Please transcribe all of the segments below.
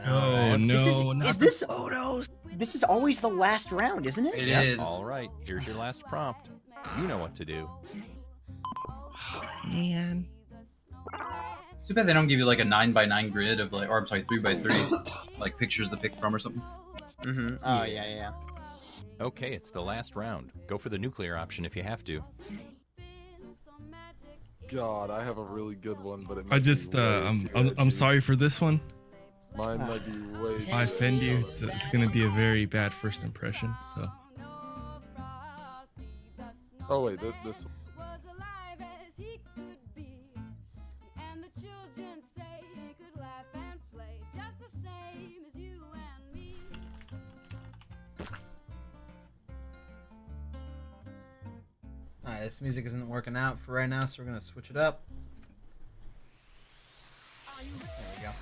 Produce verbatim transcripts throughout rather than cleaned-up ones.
Oh no! This is, not is the this photos? This is always the last round, isn't it? It Yep. is. All right, here's your last prompt. You know what to do. Man. Too bad they don't give you like a nine by nine grid of like, or I'm sorry, three by three, like pictures to pick from or something. Mm-hmm. Oh yeah, yeah. yeah. Okay, it's the last round. Go for the nuclear option if you have to. God, I have a really good one, but it I might just, be uh, way I'm, too I'm, I'm edgy. sorry for this one. Mine might be way too I offend you. edgy. It's, it's gonna be a very bad first impression. So. Oh wait, this, this Alright, this music isn't working out for right now, so we're gonna switch it up. There we go.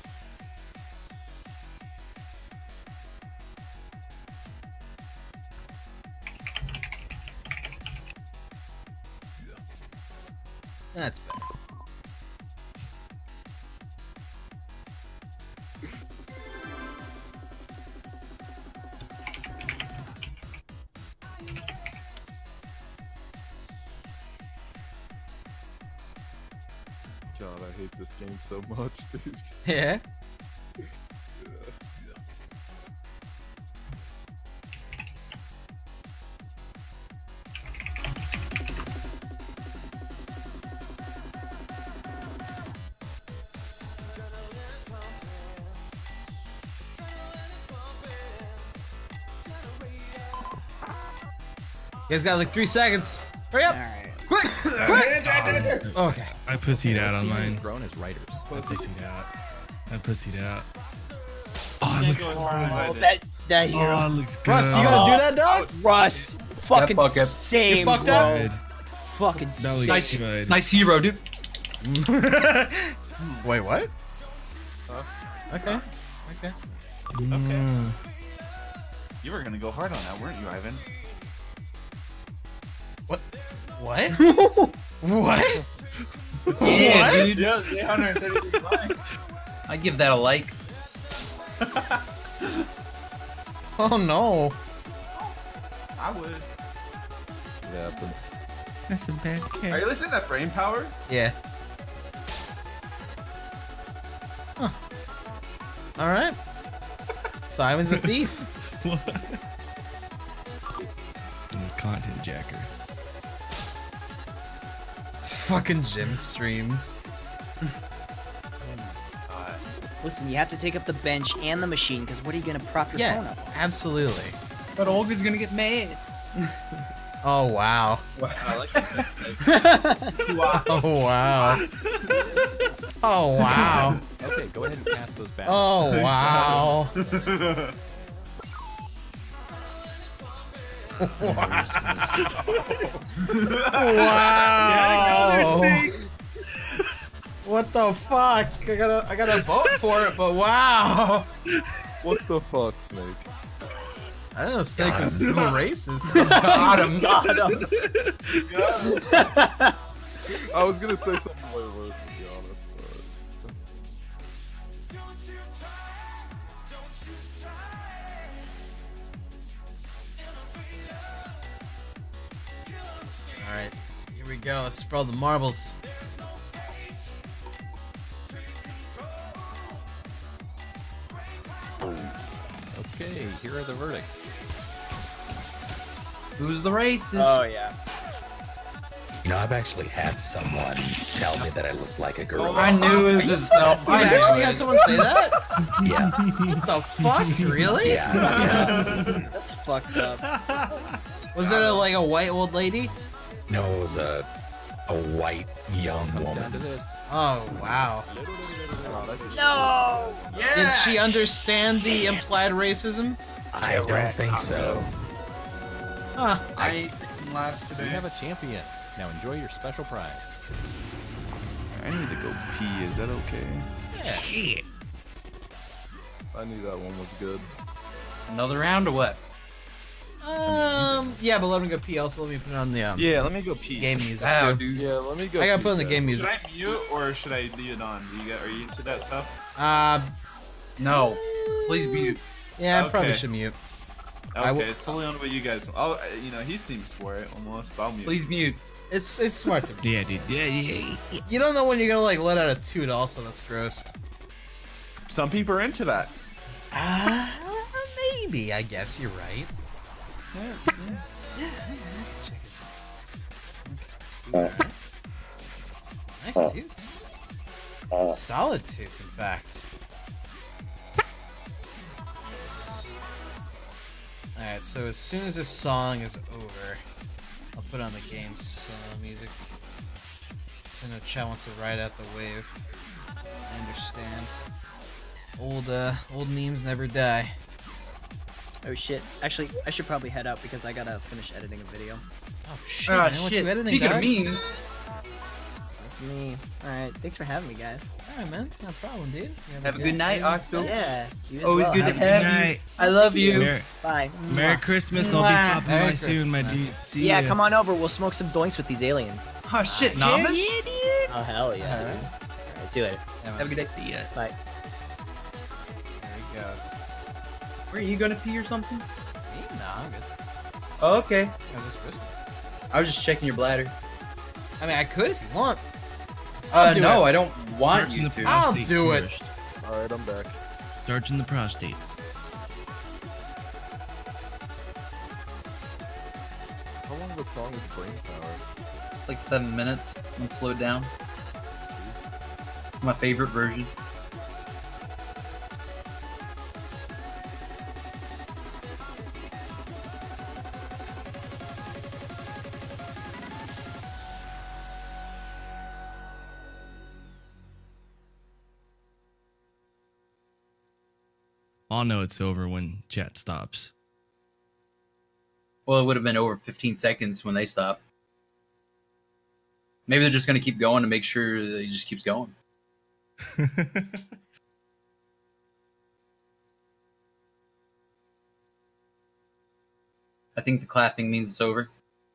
That's better. God, I hate this game so much, dude. Yeah. You guys got like three seconds. Hurry up! All right. Quick! Quick! Okay. I pussied out on Team mine. has grown as writers. I pussied out. I pussied out. Oh, it looks. Oh, that that hero. Oh, it looks good. Russ, you gonna do that, dog? Russ, fucking bucket. same, You fucked bro. up? Good. Fucking That looks Nice, good. nice hero, dude. Wait, what? Huh? Okay. Okay. Mm. You were gonna go hard on that, weren't you, Ivan? What? What? What? Yeah, What? dude. Yeah, eight hundred thirty-six likes. I give that a like. Oh no. I would. It happens. That's a bad Are cat. you listening to that brain power? Yeah. Huh. Alright. Simon's a thief. What? I'm a content jacker. Fucking gym streams. Listen, you have to take up the bench and the machine, because what are you gonna prop your phone Yeah, up on? absolutely. But Olga's gonna get mad. Oh wow. Wow, I like that. Wow. Oh wow. Oh wow. Okay, go ahead and cast those back. Oh wow. Wow. What the fuck? I gotta I gotta vote for it, but wow. What the fuck, Snake? I didn't know Snake was so racist. Got him. Got him. I was gonna say something way worse, to be honest. But... Alright, here we go. Let's spread the marbles. Okay, here are the verdicts. Who's the racist? Oh yeah. You know, I've actually had someone tell me that I look like a girl. I knew it was a self. You've actually had someone say that? Yeah, What the fuck? Really? yeah, yeah. That's fucked up. Was it a, like a white old lady? No, it was a a white young Comes down to woman. this. Oh wow. No. Did she understand the implied racism? I don't think so. Huh. I ate freaking last We today. have a champion. Now enjoy your special prize. I need to go pee, is that okay? Yeah. I knew that one was good. Another round or what? Um. Yeah, but let me go pee. Also, let me put it on the um, Yeah, let me go pee. game music Wow, too. dude. Yeah, let me go. I gotta put keep in the that. game Should music. I mute or should I leave it on? Do you get, are you into that stuff? Uh, No. Please mute. Yeah, I probably Okay. should mute. Okay, I w- it's totally on what you guys. Oh, you know, he seems for it almost. But I'll mute. Please mute. It's it's smart to me. Yeah, dude. Yeah, yeah, yeah. You don't know when you're gonna like let out a toot. Also, that's gross. Some people are into that. Ah, maybe. I guess you're right. Nice toots. Solid toots, in fact. S- Alright, so as soon as this song is over, I'll put on the game's uh, music. So I know chat wants to ride out the wave. I understand. Old, uh, old memes never die. Oh shit. Actually, I should probably head out because I gotta finish editing a video. Oh shit, Ah, man, what shit. you editing, Speaking dog? of memes, That's me. Alright, thanks for having me, guys. Alright, man, no problem, dude. You have a good night, Oxel. Yeah. You as Always well. good to Have a good have you. night. I love you. Merry, Bye. Merry Mwah. Christmas. I'll be Mwah. stopping Merry by soon, my Christmas, dude. See Yeah, ya. come on over. We'll smoke some doinks with these aliens. Oh shit, Yeah, Namish? yeah, dude. Oh hell yeah. Alright. Alright, see you later. Yeah, Have a good day. See ya. Bye. There he goes. Where are you gonna pee or something? Me? Nah, I'm good. Oh, okay. I just risk it. I was just checking your bladder. I mean, I could if you want. Uh, I'll do no, it. I don't want Starts in you the to. I'll prostate do it. first. Alright, I'm back. Starts in the prostate. How long of a song is Brain Power? Like seven minutes. And slow it down. My favorite version. I'll know it's over when chat stops. Well, it would have been over fifteen seconds when they stop. Maybe they're just gonna keep going to make sure that it just keeps going. I think the clapping means it's over.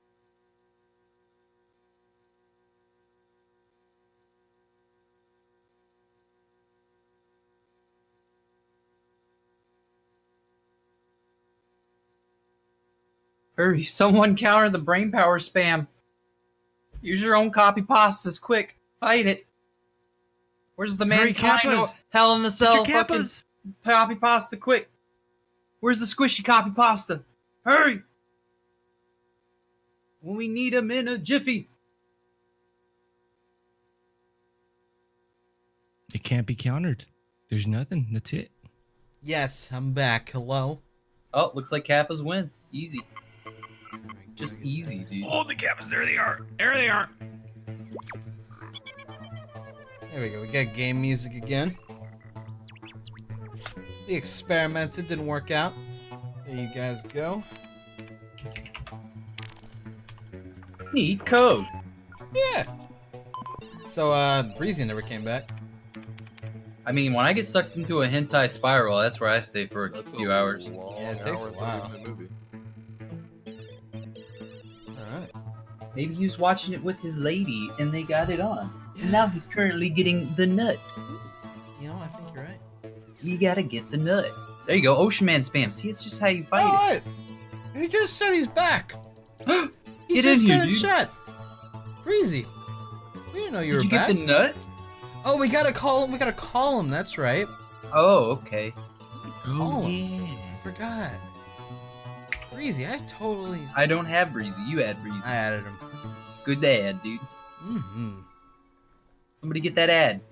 Hurry, someone counter the brain power spam. Use your own copy pastas, quick. Fight it. Where's the Hurry, mankind? Kappas. Oh, hell in the cell, Get your fucking Kappas. copy pasta, quick. Where's the squishy copy pasta? Hurry! When we need them in a jiffy. It can't be countered. There's nothing. That's it. Yes, I'm back. Hello. Oh, looks like Kappas win. Easy. Just easy, dude. Oh, the Kappas. There they are. There they are. There we go. We got game music again. We experimented, didn't work out. There you guys go. Neat code. Yeah. So, uh, Breezy never came back. I mean, when I get sucked into a hentai spiral, that's where I stay for a That's few a hours. long Yeah, it takes a hour, while. thirty minute movie. Alright. Maybe he was watching it with his lady and they got it on. And now he's currently getting the nut. You know, I think you're right. You gotta get the nut. There you go, Ocean Man spam. See, it's just how you fight What? He just said he's back. it. He Get just in said here, in dude. chat. Breezy. We didn't know you Did were you back. get the nut? Oh, we gotta call him. We gotta call him. That's right. Oh, okay. Oh, Oh, yeah. I forgot. Breezy, I totally. I don't have Breezy. You had Breezy. I added him. Good ad, dude. Mm-hmm. Somebody get that ad.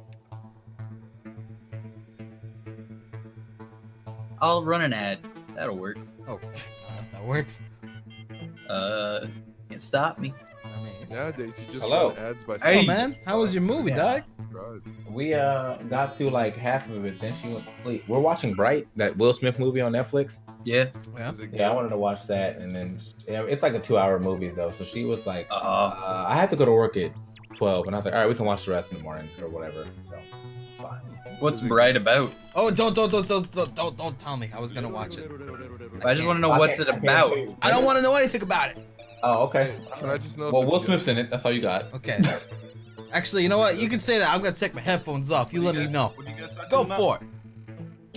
I'll run an ad. That'll work. Oh, that works. Uh, can't stop me. Amazing. Nowadays, you just Hello. run ads by Hey, Hey. man, how was your movie, Yeah. dog? Right. We uh got through like half of it, then she went to sleep. We're watching Bright, that Will Smith movie on Netflix. Yeah. Yeah. Is it Yeah, I good? wanted to watch that, and then yeah, it's like a two-hour movie though. So she was like, Uh, uh, I had to go to work at twelve, and I was like, all right, we can watch the rest in the morning or whatever. So fine. what's Bright about? Oh, don't, don't, don't, don't, don't, don't, don't tell me. I was gonna watch it. I just want to know I what's can't- it I can't about. tell you. I don't want to know anything about it. Oh, okay. Can I just know? if Well, it's Will good? Smith's in it. That's all you got. Okay. Actually, you know what? You can say that. I'm gonna take my headphones off. You let me know. What do you guys talking Go about? for it.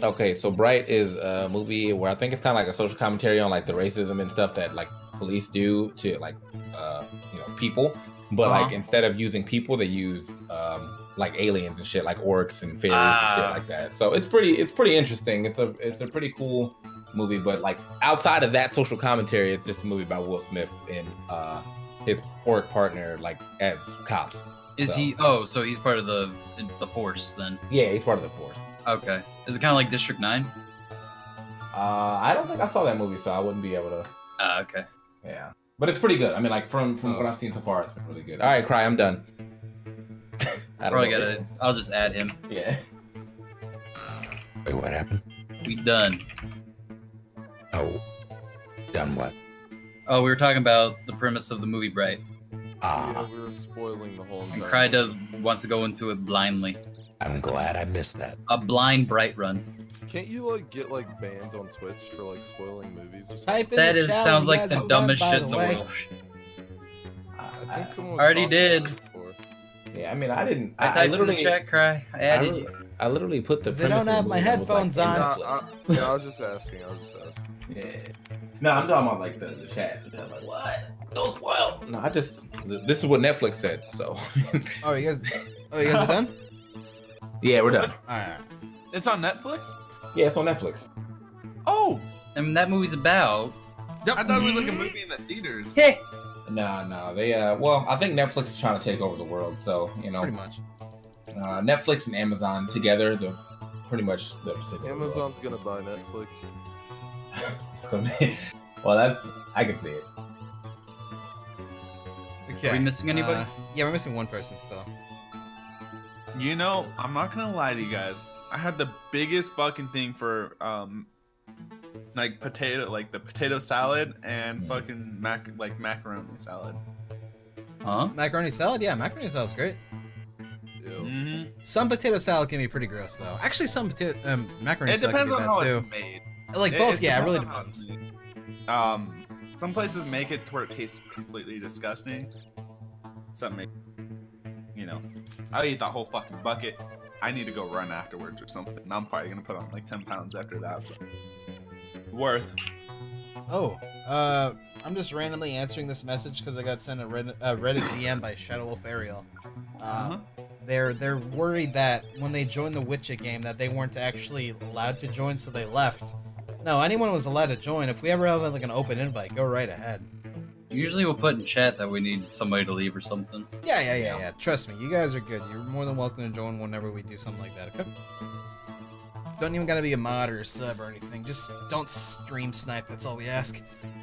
Okay, so Bright is a movie where I think it's kind of like a social commentary on like the racism and stuff that like police do to like uh you know people, but Uh-huh. like instead of using people, they use um like aliens and shit, like orcs and fairies and Ah. shit like that. So it's pretty it's pretty interesting. It's a it's a pretty cool movie, but like outside of that social commentary, it's just a movie about Will Smith and uh his orc partner like as cops. Is So- he? Oh, so he's part of the the force then? Yeah, he's part of the force. Okay. Is it kind of like District Nine? Uh, I don't think I saw that movie, so I wouldn't be able to. Ah, okay. Yeah, but it's pretty good. I mean, like from from what I've seen so far, it's been really good. All right, Cry, I'm done. I don't Probably know. gotta. I'll just add him. Yeah. Wait, what happened? We done. Oh, done what? Oh, we were talking about the premise of the movie Bright. Ah, Yeah, we were spoiling the whole And entire. Cry does wants to go into it blindly. I'm glad I missed that. A blind Bright run. Can't you like get like banned on Twitch for like spoiling movies or something? Type in That the is chat sounds when you like guys the are dumbest done, by shit in the way. world. I think someone was Already talking did. about it before. Yeah, I mean, I didn't. I I, I typed in literally. the chat, Cry. I I, added li- you. I literally put the. 'Cause they don't premise of have the my movie, and it was, like, headphones in on. Nah, Netflix. I, yeah, I was just asking. I was just asking. Yeah. No, I'm talking about like the, the chat. I'm like, what? Don't spoil. No, I just. This is what Netflix said. So. Oh, you guys. Oh, you guys are done. Yeah, we're done. All right. It's on Netflix? Yeah, it's on Netflix. Oh! I mean, that movie's about. I thought it was like a movie in the theaters. Hey. No, no, they. Uh, well, I think Netflix is trying to take over the world. So you know, Pretty much. uh, Netflix and Amazon together, they're pretty much they're sitting. Amazon's gonna buy Netflix. It's gonna be. Well, that I can see it. Okay. Are we missing anybody? Uh, yeah, we're missing one person still. You know, I'm not gonna lie to you guys. I had the biggest fucking thing for um like potato like the potato salad and fucking mac like macaroni salad. Huh? Macaroni salad? Yeah, macaroni salad's great. Ew. Mm-hmm. Some potato salad can be pretty gross though. Actually, some potato um, macaroni It salad can depends be on bad how too. it's made. Like It- both, it yeah, it really on how it's depends. made. Um, some places make it to where it tastes completely disgusting. Some make, you know, I'll eat that whole fucking bucket. I need to go run afterwards or something. And I'm probably gonna put on like ten pounds after that. But worth. Oh, uh, I'm just randomly answering this message because I got sent a Reddit, uh, Reddit D M by Shadow Wolf Ariel. Uh, Uh-huh. They're they're worried that when they joined the Witcher game that they weren't actually allowed to join, so they left. No, anyone was allowed to join. If we ever have like an open invite, go right ahead. Usually we'll put in chat that we need somebody to leave or something. Yeah, yeah, yeah, yeah. Trust me, you guys are good. You're more than welcome to join whenever we do something like that. Okay. Don't even gotta be a mod or a sub or anything. Just don't stream snipe. That's all we ask.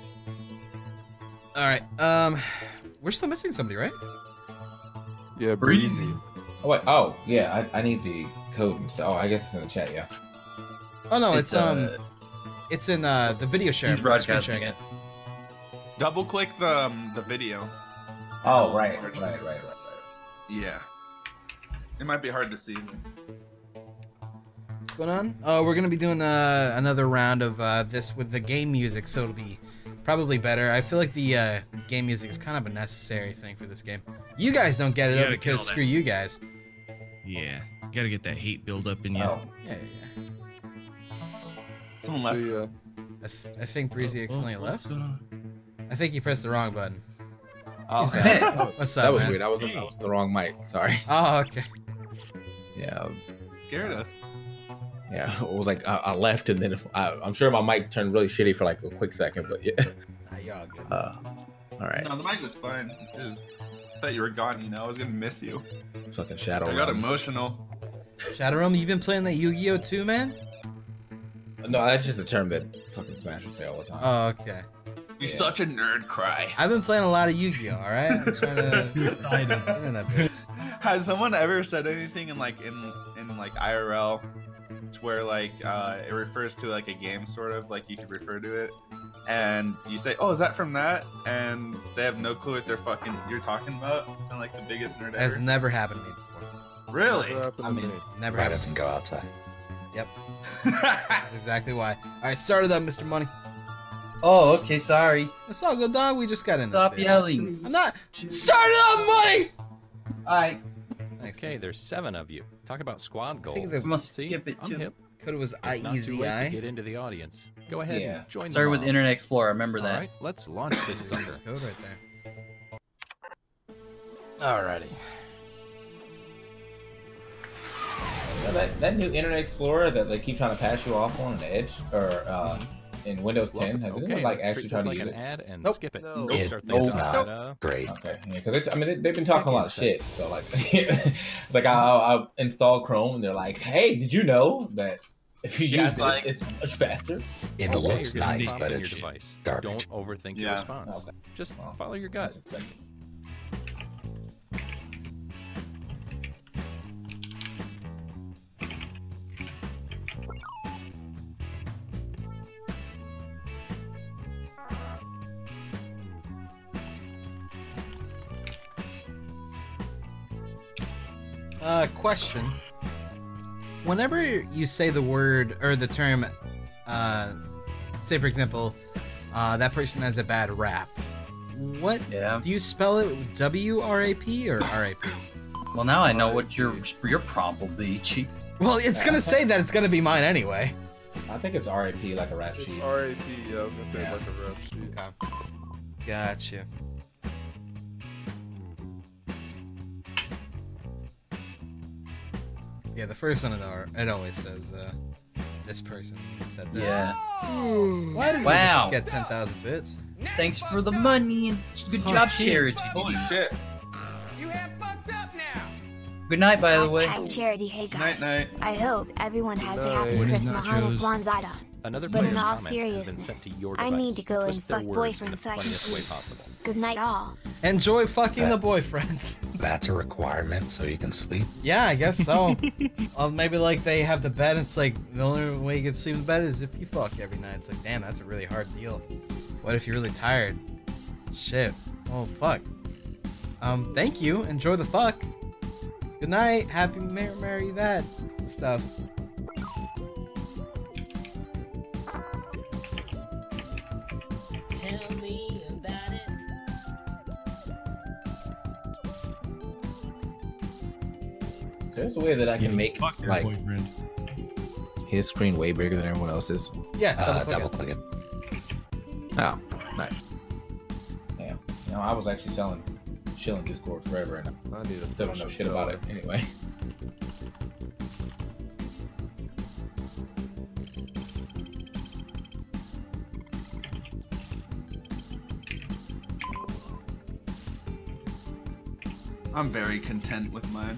All right. Um, we're still missing somebody, right? Yeah, Breezy. breezy. Oh wait. Oh yeah, I, I need the code and stuff. Oh, I guess it's in the chat. Yeah. Oh no, it's, It's, um, uh, it's in uh the video share. He's I'm screen broadcasting sharing it. Double click the um, the video. Oh right, right, right, right, right. Yeah. It might be hard to see. What's going on? Oh, we're gonna be doing uh, another round of uh, this with the game music, so it'll be probably better. I feel like the uh, game music is kind of a necessary thing for this game. You guys don't get it You though gotta because kill that. screw you guys. Yeah, gotta get that hate build up in you. Oh, Yeah, yeah, yeah. Someone So left. yeah, I, th- I think Breezy accidentally Oh, left. what's going on? I think you pressed the wrong button. Oh. He's back. What's up, that was man? weird. I was I was the wrong mic. Sorry. Oh, okay. Yeah. Scared us. Yeah. It was like I, I left and then I, I'm sure my mic turned really shitty for like a quick second, but yeah. Ah, y'all good. Uh, all right. No, the mic was fine. It just I thought you were gone. You know, I was gonna miss you. Fucking shadow. I got Realm. emotional. Shadowrealm, you been playing that Yu-Gi-Oh too, man? No, that's just a term that fucking Smash would say all the time. Oh, okay. You're Yeah. such a nerd, Cry. I've been playing a lot of Yu-Gi-Oh. All right. I'm trying to. Too excited. Learn that bitch. Has someone ever said anything in like in in like I R L to where like uh, it refers to like a game sort of like you could refer to it, and you say, "Oh, is that from that?" and they have no clue what they're fucking you're talking about. And like the biggest nerd Has ever. never happened to me before. Really? never happened I to mean- me. Never Why happened. doesn't go outside? Yep. That's exactly why. All right, start it up, Mister Money. Oh, okay, sorry. It's all good, dog. We just got in this Stop bitch. yelling. I'm not. Start it up, Money. Alright. Thanks. Okay, there's seven of you. Talk about squad I goals. think there's- Must See, skip it I'm too. hip. Code was I It's E not too Z late to I. get into the audience. Go ahead Yeah. and join the Started with mob. Internet Explorer. Remember All that. right, let's launch this sucker. Code right there. Alrighty. You know, that, that new Internet Explorer that they keep trying to pass you off on an Edge or uh, in Windows ten, has okay, anyone like let's actually treat tried this to like use an it? ad and Nope. skip it. No. It- Start it's the not. uh, Great. Okay, yeah, because it's I mean they, they've been talking a lot of Check in shit, so like it's like I'll, I'll install Chrome and they're like, hey, did you know that if you Yeah, use it's this, like- it's much faster? It Okay, looks you're gonna nice, prompt but in it's your device. garbage. Don't overthink your Yeah. response. Okay. Just Well, follow your That's gut. expensive. Uh, question. Whenever you say the word or the term, uh, say for example, uh, that person has a bad rap. What Yeah. do you spell it? W R A P or R A P? Well, now I know what your your prompt will be. Cheap. Well, it's gonna say that it's gonna be mine anyway. I think it's R A P like a rap It's sheet. R A P. Yeah, I was gonna say Yeah. like a rap sheet. Okay. Gotcha. Yeah, the first one, though, it always says, uh, this person said this. Yeah. Why did we Wow. just get ten thousand bits? Thanks for the money and good Oh, job, shit. Charity. Holy shit. Good night, by the way. Hashtag charity. Hey guys. Night, night. I hope everyone has a Night. happy What is Christmas on a nachos? blindside on. Another But in player's all comment has been sent seriousness, to your I device. need to go and Twist their fuck words in boyfriend the so I can funniest way sleep. possible. Good night, all. Enjoy fucking Uh, the boyfriend. That's a requirement so you can sleep. Yeah, I guess so. Well, maybe like they have the bed. And it's like the only way you can sleep in bed is if you fuck every night. It's like, damn, that's a really hard deal. What if you're really tired? Shit. Oh fuck. Um, thank you. Enjoy the fuck. Good night. Happy Merry Merry that stuff. Tell me about it. There's a way that I can make Fuck your like boyfriend. his screen way bigger than everyone else's. Yeah, Uh, double click double it. click it. Oh, nice. Yeah. You know, I was actually selling shilling Discord forever and I need a I don't know shit about it anyway. I'm very content with mine.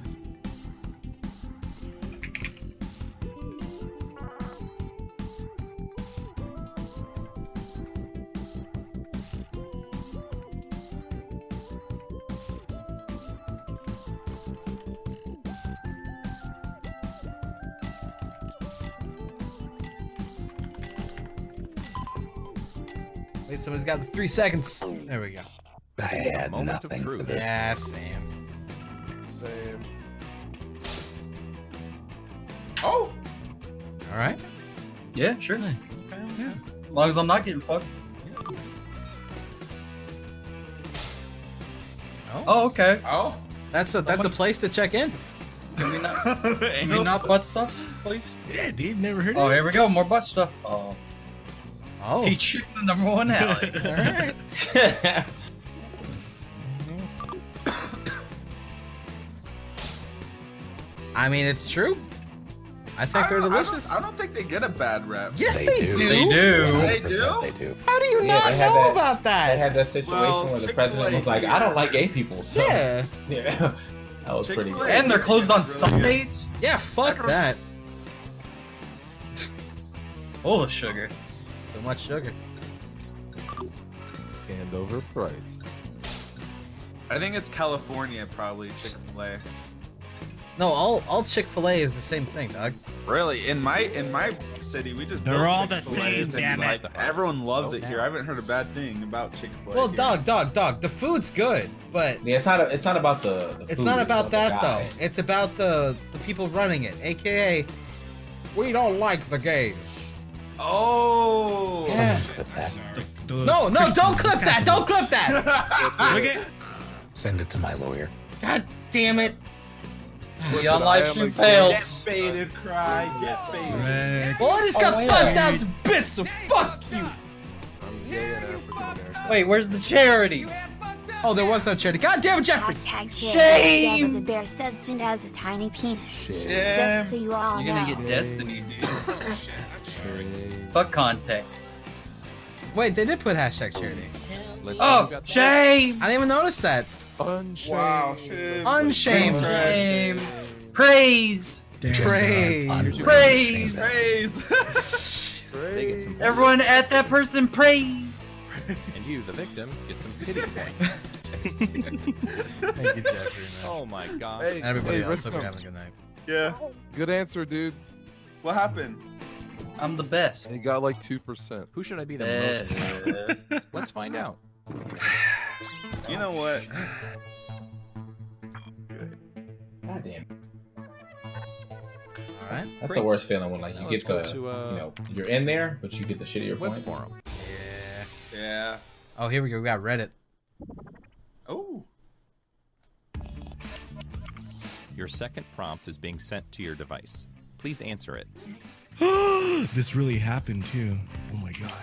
Wait, someone's got the three seconds. There we go. I had Moment of nothing for truth. this. Yeah, Sam. Same. Oh! All right. Yeah, sure. Nice. Yeah. As long as I'm not getting fucked. Oh, Oh, okay. Oh! that's a that's a place to check in. Can we not, can we not butt stuff, please? Yeah, dude, never heard Oh, of it. here we go. More butt stuff. Oh. Oh. Pete Chick, the number one alley. All right. I mean, it's true. I think I they're don't- I don't- delicious. I don't think they get a bad rep. Yes, They they, do. do. They do. one hundred They percent do? They do. How do you Yeah, not they had know that- about I that? had that situation Well, where the Chick-fil-A president was like, I don't like gay people. So, Yeah. yeah. That was pretty Chick-fil-A. good. And they're closed on Really good. Sundays? Yeah, fuck that. Full of sugar. So much sugar. And overpriced. I think it's California, probably, Chick-fil-A. No, all all Chick-fil-A is the same thing, dog. Really, in my in my city, we just They're built all the Chick-fil-A's same, and, damn it. like, everyone loves Oh, it here. now. I haven't heard a bad thing about Chick-fil-A. Well, here. dog, dog, dog. The food's good, but Yeah, it's not. A, it's not about the. the it's food, not about the that guy. though. It's about the the people running it, aka we don't like the gays. Oh. Yeah. Someone clip that. The- the No, no, Christian don't clip that. Don't clip that. Look at Send it to my lawyer. God damn it. The on live stream fails. Get baited, Cry. Get baited. Well, I just got Oh, five yeah. thousand bits, so fuck you. I'm gay and African American. Wait, where's the charity? Oh, there was no charity. God damn it, Jeffrey. Hashtag Shame! Shame! The bear says June has a tiny penis. Shit. Just so you all You're gonna know. get Destiny, dude. Fuck contact. Wait, they did put hashtag charity. Let's see who Oh, got the- shame! I didn't even notice that. Unshamed. Wow, shit. Unshamed. Shame! Praise! Just Praise. un- un- Praise. Praise. They get some Everyone at that person, praise! and you, the victim, get some pity points. Thank you, Jeffrey, man. Oh my god. Hey, Everybody hey, else, Risk hope you're him. having a good night. Yeah. Good answer, dude. What happened? I'm the best. He got like two percent. Who should I be the most? Uh, Let's find out. You know what? God damn. Alright. That's Great. the worst feeling when like Now you let's get the, go to, uh, you know, you're in there, but you get the shittier Web points. forum. Yeah. Yeah. Oh, here we go. We got Reddit. Oh. Your second prompt is being sent to your device. Please answer it. This really happened too. Oh my god.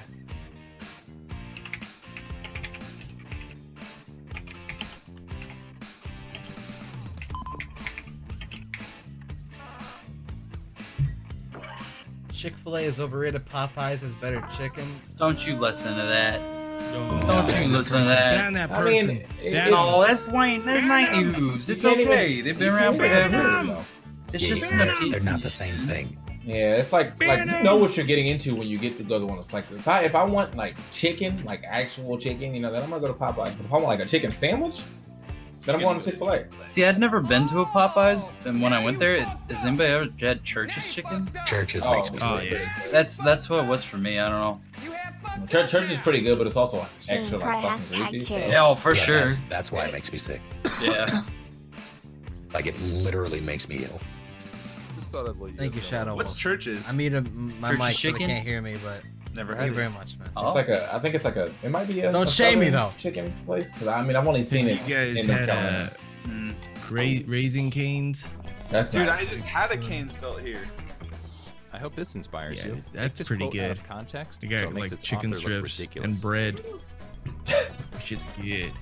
Chick-fil-A is overrated. Popeyes is better chicken. don't you listen to that. Oh, Don't you listen to that. Ban that I person. mean, it- Ban it- No, that's Wayne. That's not news. It's You can't okay. even- They've you been around can't even forever. do it, though. It's Yeah, just they're, they're not the same thing. Yeah, it's like like you know what you're getting into when you get to go to one of like if I if I want like chicken, like actual chicken, you know, then I'm gonna go to Popeyes. But if I want like a chicken sandwich, then I'm going to Chick-fil-A. See, I'd never been to a Popeyes, and when I went there, it, has anybody ever had Church's chicken? Churches Oh, makes me oh, sick. yeah. That's that's what it was for me. I don't know. Church, church is pretty good, but it's also Shane extra Cry like has fucking had greasy. too. So. Yeah, oh, for Yeah, sure. That's, that's why it makes me sick. Yeah. Like it literally makes me ill. Just thought I'd let you Thank you, know. Shadow What's Wolf. churches? I muted my Church's mic so they chicken? can't hear me, but Never thank had you it. very much, man. Oh. It's like a, I think it's like a, it might be a. Don't a shame me, southern though. Chicken place, because I mean I've only seen You it guys in North had Carolina. uh, Mm. ra- Raising Canes. That's Dude, nice. I just had a Cane's built here. I hope this inspires Yeah, you. Take that's this pretty quote Out good. of context, They so got it makes like its chicken author look strips ridiculous. and bread. Shit's good.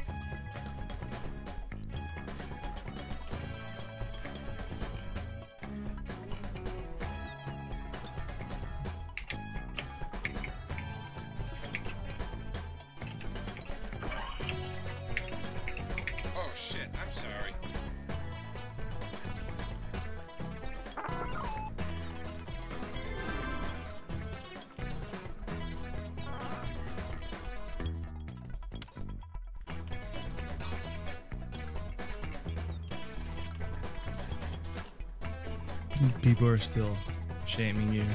Oh shit, I'm sorry. People are still shaming you.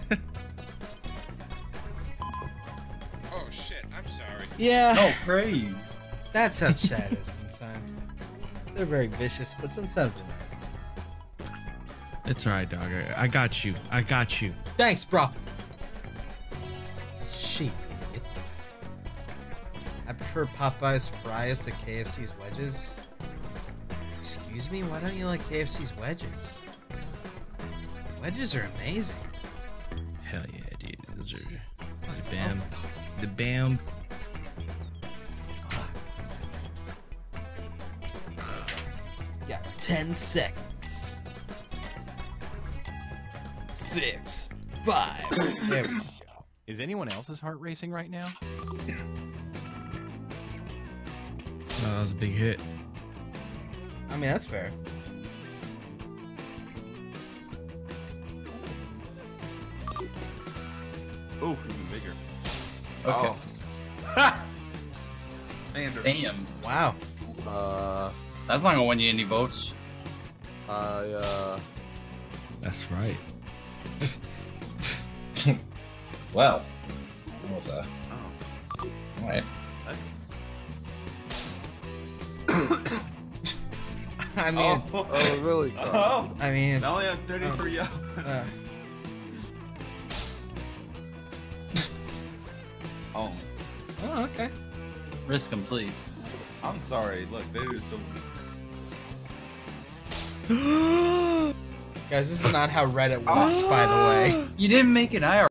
Oh shit, I'm sorry. Yeah, No praise. that's how chat is sometimes. They're very vicious, but sometimes they're nice. It's alright, dog. I, I got you. I got you. Thanks, bro. Shit. I prefer Popeyes fries to K F C's wedges. Excuse me? Why don't you like K F C's wedges? Wedges are amazing. Hell yeah, dude. Those are the bam. The bam. Got ten seconds. Six, five. There we go. Is anyone else's heart racing right now? Oh, that was a big hit. I mean, that's fair. Oh, even bigger. Okay. Oh. Andrew. Damn. Wow. Uh, That's not gonna win you any votes. I uh, That's right. Well, that was a. Oh, All right. that's... I mean, oh, oh really? oh. I mean, I only have thirty-three up. uh, Oh, oh, okay. Risk complete. I'm sorry. Look, they do so. Guys, this is not how Reddit works, by the way. You didn't make an I R L.